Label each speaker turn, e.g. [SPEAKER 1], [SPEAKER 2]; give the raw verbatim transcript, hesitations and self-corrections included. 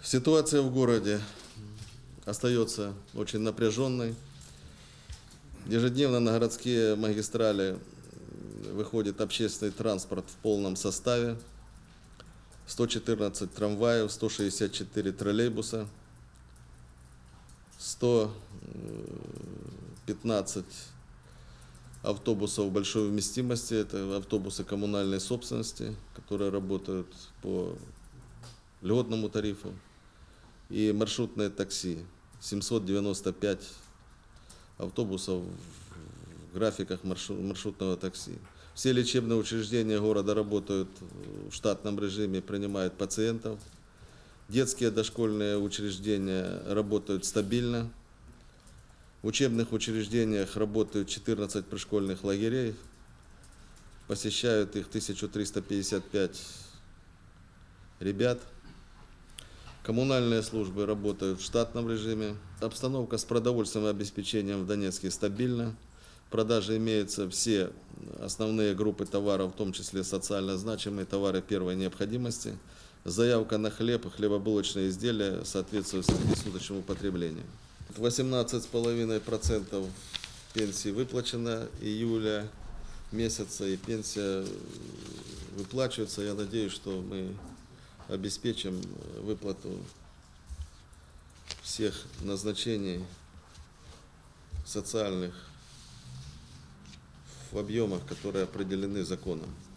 [SPEAKER 1] Ситуация в городе остается очень напряженной. Ежедневно на городские магистрали выходит общественный транспорт в полном составе. сто четырнадцать трамваев, сто шестьдесят четыре троллейбуса, сто пятнадцать автобусов большой вместимости. Это автобусы коммунальной собственности, которые работают по льготному тарифу. И маршрутные такси. семьсот девяносто пять автобусов в графиках маршрутного такси. Все лечебные учреждения города работают в штатном режиме, принимают пациентов. Детские дошкольные учреждения работают стабильно. В учебных учреждениях работают четырнадцать пришкольных лагерей. Посещают их тысяча триста пятьдесят пять ребят. Коммунальные службы работают в штатном режиме. Обстановка с продовольственным обеспечением в Донецке стабильна. В продаже имеются все основные группы товаров, в том числе социально значимые товары первой необходимости. Заявка на хлеб и хлебобулочные изделия соответствует среднесуточному потреблению. восемнадцать целых пять десятых процента пенсии выплачено июля месяца, и пенсия выплачивается. Я надеюсь, что мы обеспечим выплату всех назначений социальных в объемах, которые определены законом.